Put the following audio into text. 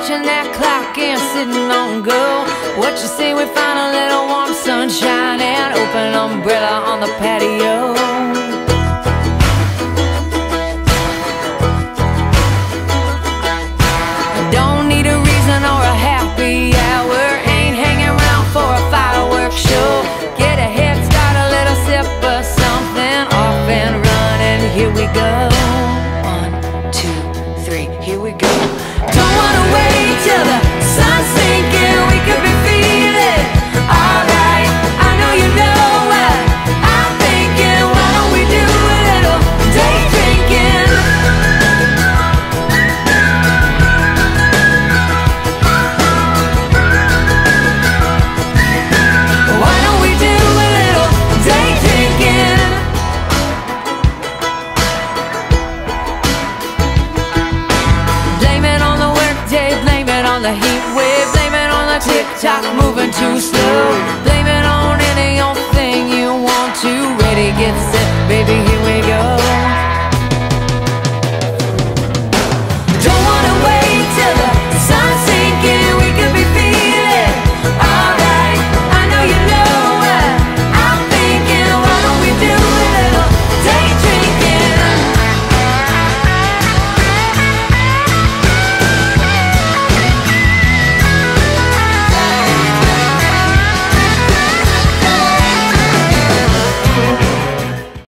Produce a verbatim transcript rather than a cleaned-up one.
watching that clock and sitting on go. What you say we find a little warm sunshine and open umbrella on the patio? Don't need a reason or a happy hour, ain't hanging around for a fireworks show. Get a head start, a little sip of something, off and running, here we go. One, two, three, here we go. Don't wanna wait till the sun's sinking, we could be feeling alright. I know you know what I'm thinking, why don't we do a little day drinking? Why don't we do a little day drinking? Blame it on the workday, blame it on the heat wave, blame it on the tick-tock moving too slow. Blame it on any old thing you want to. Ready, get set, baby.